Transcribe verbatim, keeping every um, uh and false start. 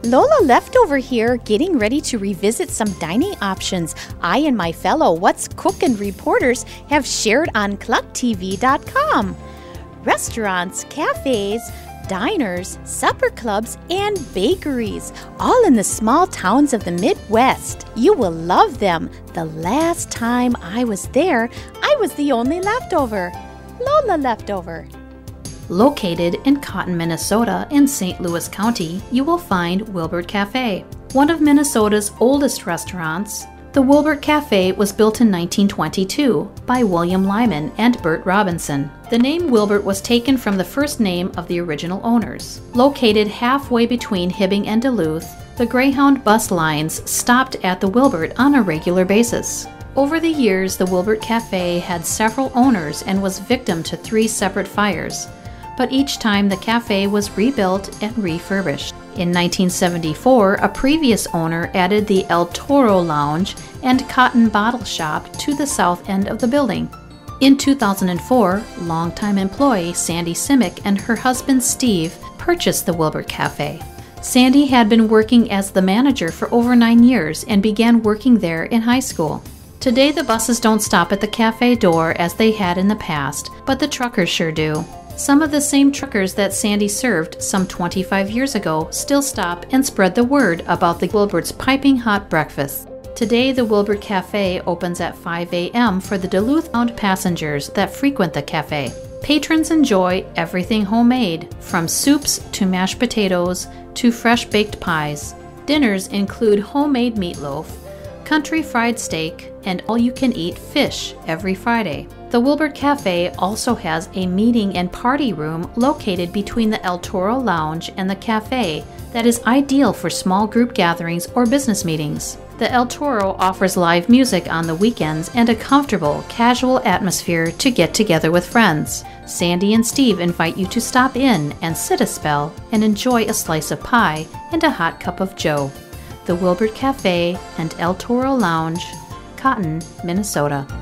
Lola Leftover here, getting ready to revisit some dining options I and my fellow What's Cookin' reporters have shared on cluck T V dot com. Restaurants, cafes, diners, supper clubs, and bakeries, all in the small towns of the Midwest. You will love them. The last time I was there, I was the only leftover. Lola Leftover. Located in Cotton, Minnesota in Saint Louis County, you will find Wilbert Cafe. One of Minnesota's oldest restaurants, the Wilbert Cafe was built in nineteen twenty-two by William Lyman and Bert Robinson. The name Wilbert was taken from the first name of the original owners. Located halfway between Hibbing and Duluth, the Greyhound bus lines stopped at the Wilbert on a regular basis. Over the years, the Wilbert Cafe had several owners and was victim to three separate fires, but each time the cafe was rebuilt and refurbished. In nineteen seventy-four, a previous owner added the El Toro Lounge and Cotton Bottle Shop to the south end of the building. In two thousand four, longtime employee Sandy Simic and her husband Steve purchased the Wilbert Cafe. Sandy had been working as the manager for over nine years and began working there in high school. Today the buses don't stop at the cafe door as they had in the past, but the truckers sure do. Some of the same truckers that Sandy served some twenty-five years ago still stop and spread the word about the Wilbert's piping hot breakfast. Today, the Wilbert Cafe opens at five A M for the Duluth-bound passengers that frequent the cafe. Patrons enjoy everything homemade, from soups to mashed potatoes to fresh baked pies. Dinners include homemade meatloaf, country fried steak, and all-you-can-eat fish every Friday. The Wilbert Cafe also has a meeting and party room located between the El Toro Lounge and the cafe that is ideal for small group gatherings or business meetings. The El Toro offers live music on the weekends and a comfortable, casual atmosphere to get together with friends. Sandy and Steve invite you to stop in and sit a spell and enjoy a slice of pie and a hot cup of joe. The Wilbert Cafe and El Toro Lounge, Cotton, Minnesota.